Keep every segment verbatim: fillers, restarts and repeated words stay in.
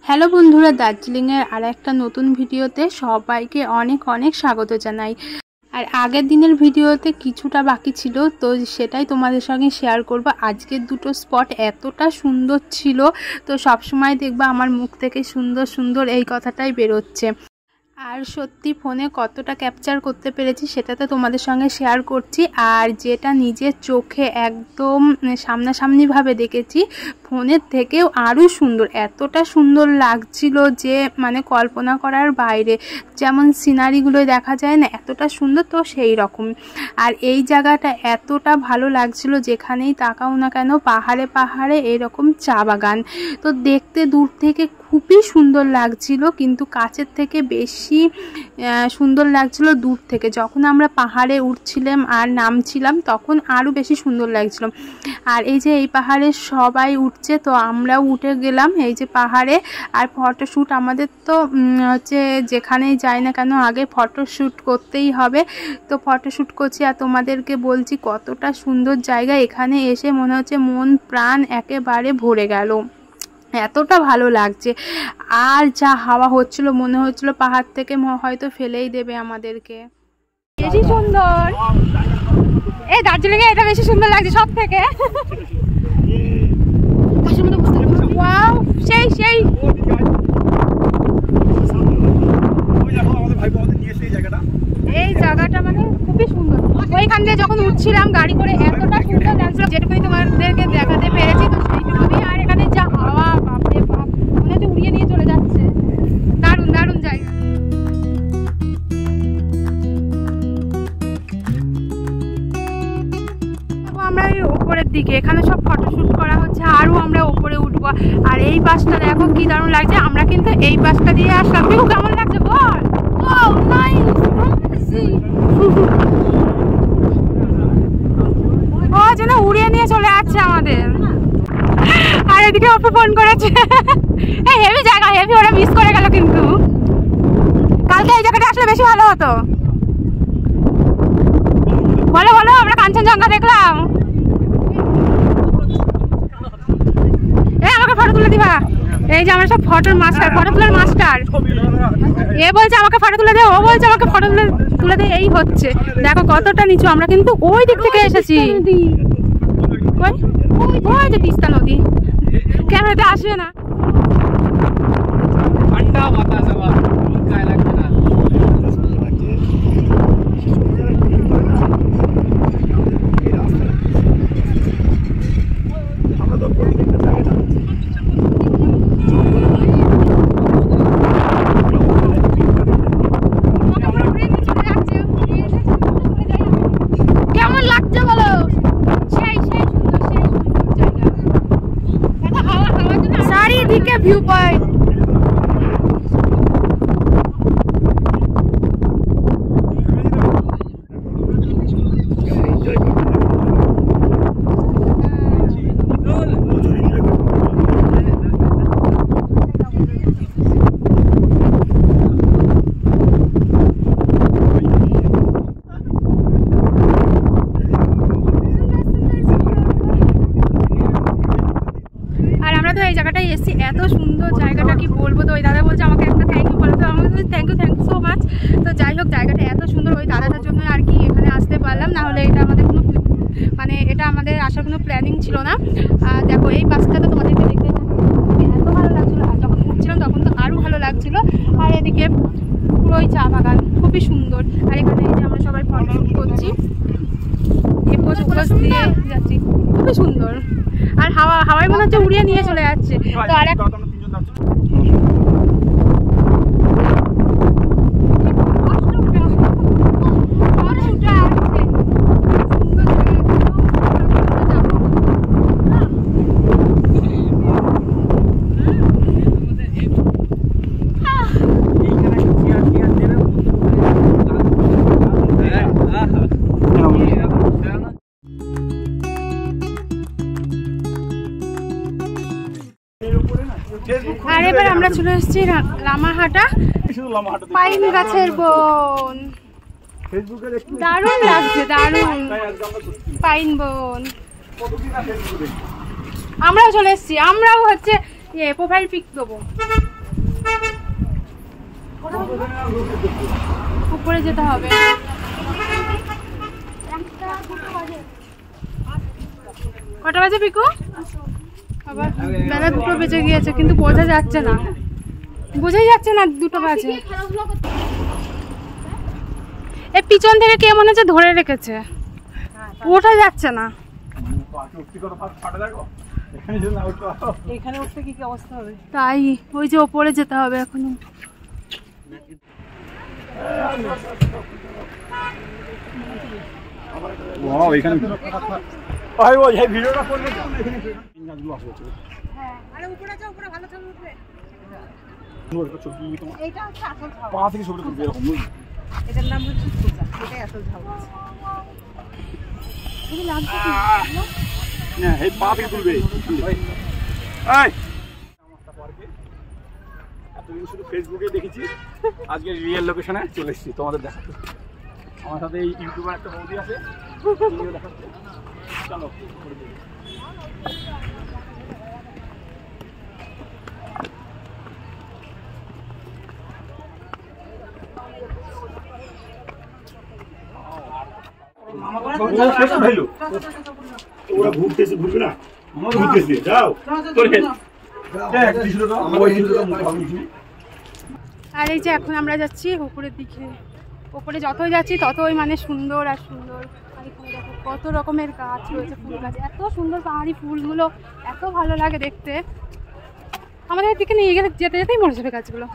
Hello বন্ধুরা, দার্জিলিংয়ের আর একটা নতুন ভিডিওতে সবাইকে অনেক অনেক স্বাগত জানাই। আর আগের দিনের ভিডিওতে কিছুটা বাকি ছিল, তো সেটাই তোমাদের সঙ্গে শেয়ার করব। আজকের দুটো স্পট এতটা সুন্দর ছিল, তো সবসময় দেখবা আমার মুখ থেকে সুন্দর সুন্দর এই কথাটাই বেরোচ্ছে। আর সত্যি ফোনে কতটা ক্যাপচার করতে পেরেছি সেটা তো তোমাদের সঙ্গে শেয়ার করছি। আর যেটা নিজের চোখে একদম সামনাসামনিভাবে দেখেছি, ফোনের থেকেও আরও সুন্দর, এতটা সুন্দর লাগছিল যে মানে কল্পনা করার বাইরে। যেমন সিনারিগুলো দেখা যায় না, এতটা সুন্দর, তো সেই রকম। আর এই জায়গাটা এতটা ভালো লাগছিল, যেখানেই তাকাও না কেন পাহাড়ে পাহাড়ে এরকম চা বাগান। তো দেখতে দূর থেকে খুবই সুন্দর লাগছিল, কিন্তু কাছের থেকে বেশি সুন্দর লাগছিল দূর থেকে। যখন আমরা পাহাড়ে উঠছিলাম আর নামছিলাম তখন আরও বেশি সুন্দর লাগছিল। আর এই যে এই পাহাড়ে সবাই উঠছে, তো আমরাও উঠে গেলাম এই যে পাহাড়ে। আর ফটোশ্যুট আমাদের তো হচ্ছে যেখানেই যাই না কেন আগে ফটোশ্যুট করতেই হবে, তো ফটোশ্যুট করছি। আর তোমাদেরকে বলছি কতটা সুন্দর জায়গা, এখানে এসে মনে হচ্ছে মন প্রাণ একেবারে ভরে গেল, এতটা ভালো লাগছে। আর যা হাওয়া হচ্ছিল মনে হচ্ছিল পাহাড় থেকে হয়তো ফেলেই দেবে আমাদেরকে। বেশি সুন্দর এই দার্জিলিং এ, এটা বেশি সুন্দর লাগছে সব থেকে। ওয়াও, সেই সেই এই জায়গাটা মানে খুবই সুন্দর। ওইখান দিয়ে যখন উঠছিলাম গাড়ি করে এতটা সুন্দর লাগছিল, যেটুকুনি তোমাদেরকে দেখাতে পেরেছি তো সেইটুকুনি। আর এখানে যা হাওয়া, বাপরে বাপ, মনে হচ্ছে উড়িয়ে নিয়ে চলে যাচ্ছে। দারুণ দারুণ জায়গা। আমরা এই ওপরের দিকে, এখানে সব ফটোশুট করা হচ্ছে, আরও আমরা ওপরে উঠবো। আর এই বাসটা দেখো কি দারুণ লাগছে, আমরা কিন্তু এই বাসটা দিয়ে আসলাম। দেখো কেমন লাগছে বল। ও যেন উড়িয়ে নিয়ে চলে যাচ্ছে আমাদের। আর এদিকে ওপর ফোন করেছে, এই হেভি জায়গা, হেভি, ওরা মিস করে গেল। কিন্তু কালকে এই জায়গাটা আসলে বেশি ভালো হতো। বলো বলো, আমরা কাঞ্চনজঙ্ঘা দেখলাম। এই আমাকে ফটো তুলে দিবা। এই যে আমরা সব ফটোর মাস্টার, ফটো তোলার মাস্টার। এ বলছে আমাকে ফটো তুলে দে, ও বলছে আমাকে ফটো তুলে তুলে দে, এই হচ্ছে। দেখো কতটা নিচু, আমরা কিন্তু ওই দিক থেকে এসেছি। ওই যে তিস্তা নদী, ক্যামেরাতে আসবে না। ভিউ পয়েন্ট এই জায়গাটায় এসেছি, এত সুন্দর জায়গাটা কি বলবো। তো ওই দাদা বলছে আমাকে একটা থ্যাংক ইউ বলো, তো আমাকে thank you thank you so much. তো যাই হোক, জায়গাটা এত সুন্দর, ওই দাদাটার জন্য আর কি এখানে আসতে পারলাম, না হলে এটা আমাদের কোনো মানে এটা আমাদের আসার কোনো প্ল্যানিং ছিল না। আর দেখো এই বাসটা তো তোমাদেরকে দেখতে এত ভালো লাগছিলো, আর যখন উঠছিলাম তখন তো আরও ভালো লাগছিলো। আর এদিকে পুরোই চা বাগান, খুবই সুন্দর। আর এখানে এই যে আমরা সবাই ফটোশুট করছি, এই পোজ পোজ দিয়ে যাচ্ছি, খুবই সুন্দর। আর হাওয়া হাওয়ায় মনে হচ্ছে উড়িয়ে নিয়ে চলে যাচ্ছে। তো আর আর এবার আমরা চলে এসেছি লামাহাটা, পাইন গাছের বন। দারুণ লাগছে, দারুণ পাইন বন। আমরাও চলে এসেছি, আমরাও হচ্ছে এ প্রোফাইল পিক দেবো। উপরে যেতে হবে। কটা বাজে পিকু? আবার বেলা দুটো বেজে গিয়েছে, কিন্তু বোঝা যাচ্ছে না, বোঝাই যাচ্ছে না দুটো বাজে। এই পিছন থেকে কে মনে হচ্ছে ধরে রেখেছে, ওঠা যাচ্ছে না। তাই ওই যে ওপরে যেতে হবে এখনো। এটার নাম হচ্ছে সোজা, এটাই আসল ঝাউ গাছ। হ্যাঁ, এই পা থেকে তুলবে। এই এতদিন শুধু ফেসবুকে দেখেছি, আজকে রিয়েল লোকেশনে চলে এসেছি তোমাদের দেখাতে। আমার সাথে এই ইউটিউবার একটা বৌদি আছে, দেখাচ্ছে। চলো ওরা ঘুরতেছে, ঘুরবে না, আমার ঘুরতেছে। যাও আর এই যে এখন আমরা যাচ্ছি উপরের দিকে। উপরে যতই যাচ্ছি ততই মানে সুন্দর আর সুন্দর। আর এখানে দেখো কত রকমের গাছ রয়েছে, ফুল গাছ, এত সুন্দর পাহাড়ি ফুলগুলো, এত ভালো লাগে দেখতে। আমাদের দিকে নিয়ে গেলে যেতে যেতেই মরে যাবে গাছগুলো।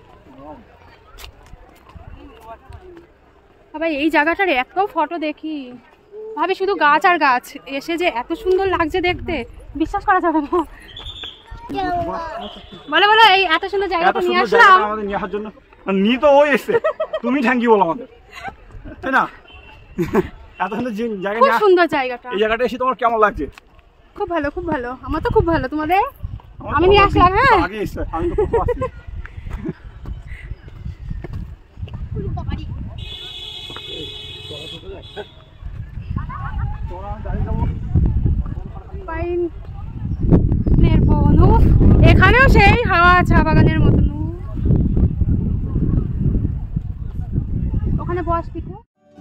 আবার এই জায়গাটার এত ফটো দেখি, ভাবি শুধু গাছ আর গাছ, এসে যে এত সুন্দর লাগছে দেখতে, বিশ্বাস করা যাবে না। বলো বলো, এই এত সুন্দর জায়গাটা নিয়ে আসলাম আমাদের নিয়ে আসার জন্য। নিয়ে তো ওই এসছে, তুমি থ্যাংক ইউ বলো আমাদের, তাই না? এত সুন্দর জায়গা, খুব সুন্দর জায়গাটা। এই জায়গাটা এসে তোমার কেমন লাগছে? খুব ভালো, খুব ভালো, আমার তো খুব ভালো। তোমাদের? আমি নিয়ে আসলাম। হ্যাঁ, আগে এসছে, আমি তো প্রথম আসছি। এখানেও সেই হাওয়া, চা বাগানের মতন। ওখানে বস পিকু।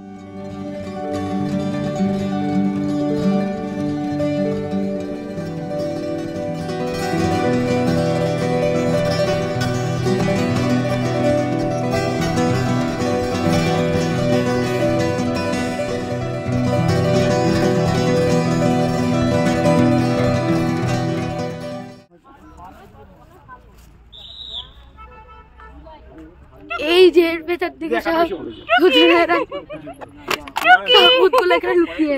এই যে ভেতর দিকে সব ভূতগুলো ভূতগুলো এখানে লুকিয়ে।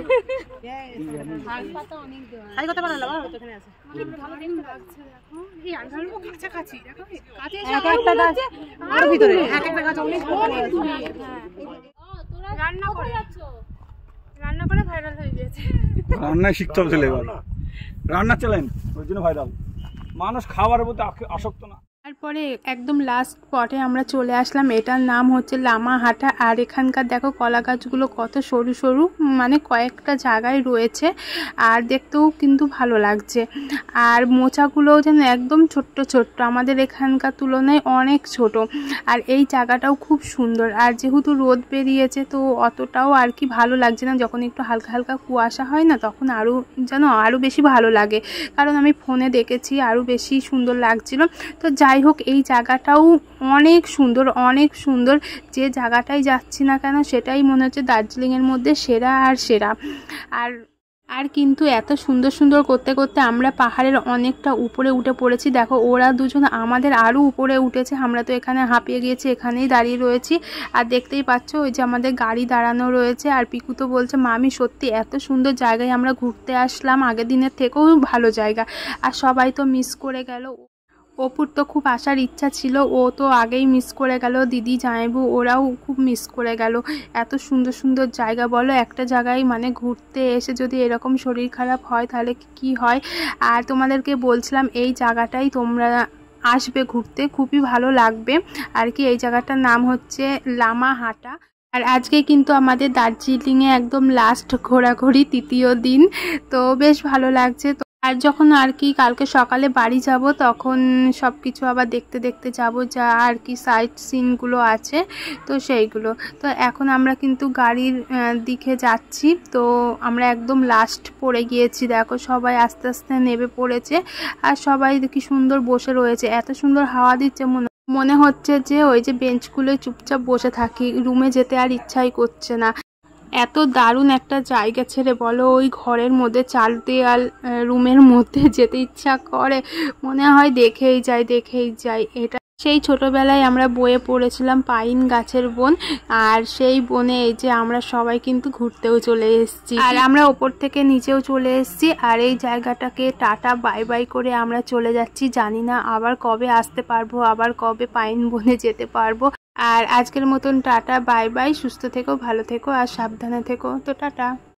আই কথা বলা বাবা, ওখানে আছে। মানে ভালো লাগছে দেখো, এই আঙ্গালগুলো কাছাকাছি দেখো, কাছে এসে এক একটা গাছ আর ভিতরে এক একটা গাছ অনেক দূরে। তোরা রান্না করে যাচ্ছ, রান্না করে ভাইরাল হয়ে গেছে। রান্না শিখতে হবে ছেলে, এবার রান্না চ্যালেঞ্জ, ওই জন্য ভাইরাল। মানুষ খাবারের প্রতি আসক্ত না। তারপরে একদম লাস্ট স্পটে আমরা চলে আসলাম, এটার নাম হচ্ছে লামাহাটা। আর এখানকার দেখো কলা গাছগুলো কত সরু সরু, মানে কয়েকটা জায়গায় রয়েছে, আর দেখতেও কিন্তু ভালো লাগছে। আর মোচাগুলোও যেন একদম ছোট্ট ছোট্ট, আমাদের এখানকার তুলনায় অনেক ছোট। আর এই জায়গাটাও খুব সুন্দর। আর যেহেতু রোদ বেরিয়েছে তো অতটাও আর কি ভালো লাগছে না, যখন একটু হালকা হালকা কুয়াশা হয় না তখন আরও যেন আরও বেশি ভালো লাগে, কারণ আমি ফোনে দেখেছি আরও বেশি সুন্দর লাগছিল। তো যাই হোক, এই জায়গাটাও অনেক সুন্দর, অনেক সুন্দর। যে জায়গাটাই যাচ্ছি না কেন সেটাই মনে হচ্ছে দার্জিলিংয়ের মধ্যে সেরা আর সেরা। আর আর কিন্তু এত সুন্দর সুন্দর করতে করতে আমরা পাহাড়ের অনেকটা উপরে উঠে পড়েছি। দেখো ওরা দুজন আমাদের আরও উপরে উঠেছে, আমরা তো এখানে হাঁপিয়ে গিয়েছি, এখানেই দাঁড়িয়ে রয়েছি। আর দেখতেই পাচ্ছ ওই যে আমাদের গাড়ি দাঁড়ানো রয়েছে। আর পিকু তো বলছে মামি সত্যি এত সুন্দর জায়গায় আমরা ঘুরতে আসলাম, আগের দিনের থেকেও ভালো জায়গা। আর সবাই তো মিস করে গেল। অপুর তো খুব আসার ইচ্ছা ছিল, ও তো আগেই মিস করে গেল, দিদি জামাইবু ওরাও খুব মিস করে গেল। এত সুন্দর সুন্দর জায়গা, বলো একটা জায়গায় মানে ঘুরতে এসে যদি এরকম শরীর খারাপ হয় তাহলে কি হয়। আর তোমাদেরকে বলছিলাম এই জায়গাটাই তোমরা আসবে ঘুরতে, খুবই ভালো লাগবে আর কি। এই জায়গাটার নাম হচ্ছে লামাহাটা। আর আজকে কিন্তু আমাদের দার্জিলিংয়ে একদম লাস্ট ঘোরাঘুরি, তৃতীয় দিন, তো বেশ ভালো লাগছে। তো আর যখন আর কি কালকে সকালে বাড়ি যাব তখন সব কিছু আবার দেখতে দেখতে যাব, যা আর কি সাইট সিনগুলো আছে তো সেইগুলো। তো এখন আমরা কিন্তু গাড়ির দিকে যাচ্ছি, তো আমরা একদম লাস্ট পড়ে গিয়েছি। দেখো সবাই আস্তে আস্তে নেমে পড়েছে আর সবাই কি সুন্দর বসে রয়েছে, এত সুন্দর হাওয়া দিচ্ছে, মনে মনে হচ্ছে যে ওই যে বেঞ্চগুলোয় চুপচাপ বসে থাকি, রুমে যেতে আর ইচ্ছাই করছে না। এত দারুণ একটা জায়গা ছেড়ে বলো ওই ঘরের মধ্যে চাল দেয়াল রুমের মধ্যে যেতে ইচ্ছা করে, মনে হয় দেখেই যাই দেখেই যাই। এটা সেই ছোটবেলায় আমরা বইয়ে পড়েছিলাম পাইন গাছের বন, আর সেই বনে এই যে আমরা সবাই কিন্তু ঘুরতেও চলে এসেছি, আর আমরা ওপর থেকে নিচেও চলে এসেছি। আর এই জায়গাটাকে টাটা বাই বাই করে আমরা চলে যাচ্ছি, জানি না আবার কবে আসতে পারবো, আবার কবে পাইন বনে যেতে পারবো। আর আজকের মতন টাটা বাই বাই, সুস্থ থেকো, ভালো থেকো আর সাবধানে থেকো। তো টাটা।